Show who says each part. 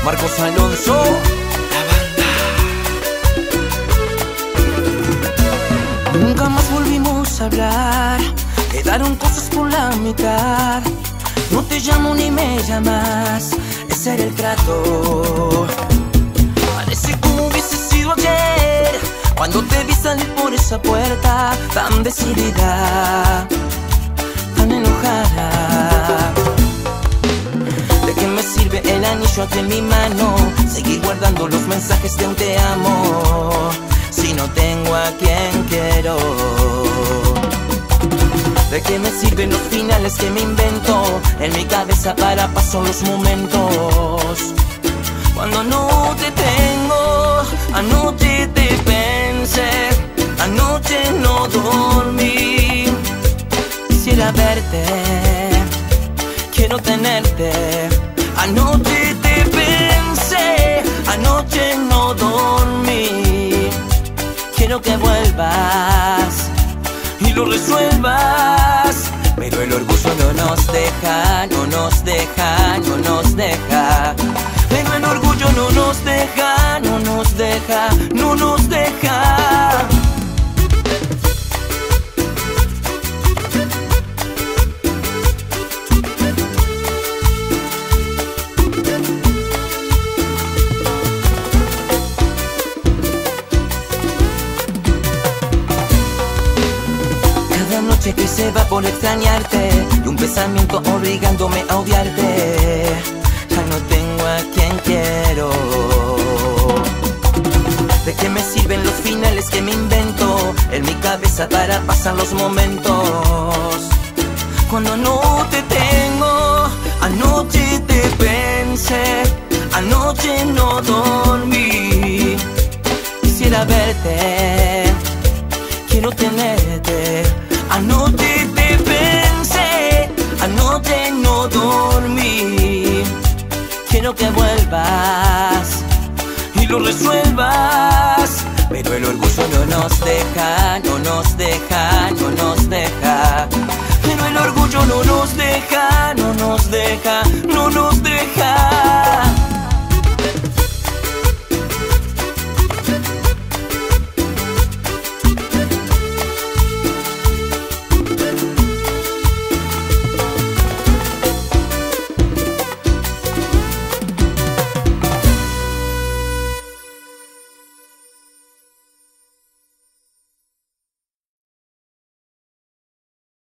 Speaker 1: Marcos Alonso, la banda. Nunca más volvimos a hablar, quedaron cosas por la mitad. No te llamo ni me llamas, ese era el trato. Parece como hubiese sido ayer, cuando te vi salir por esa puerta, tan decidida, tan enojada. ¿De qué me sirve el anillo aquí en mi mano? Seguir guardando los mensajes de un te amo, si no tengo a quien quiero. ¿De qué me sirven los finales que me invento en mi cabeza para pasar los momentos? Cuando no te tengo, anoche te pensé, anoche no dormí. Quisiera verte, quiero tenerte. Anoche te pensé, anoche no dormí. Quiero que vuelvas y lo resuelvas, pero el orgullo no nos deja, no nos deja, no nos deja. Pero el orgullo no nos deja, no nos deja, no nos deja. Que se va por extrañarte y un pensamiento obligándome a odiarte. Ya no tengo a quien quiero. ¿De qué me sirven los finales que me invento en mi cabeza para pasar los momentos? Cuando no te tengo, anoche te pensé, anoche no dormí. Quisiera verte, quiero tenerte. Anoche te pensé, anoche no dormí. Quiero que vuelvas y lo resuelvas, pero el orgullo no nos deja, no nos deja, no nos deja. Pero el orgullo no nos deja, no nos deja, no nos deja.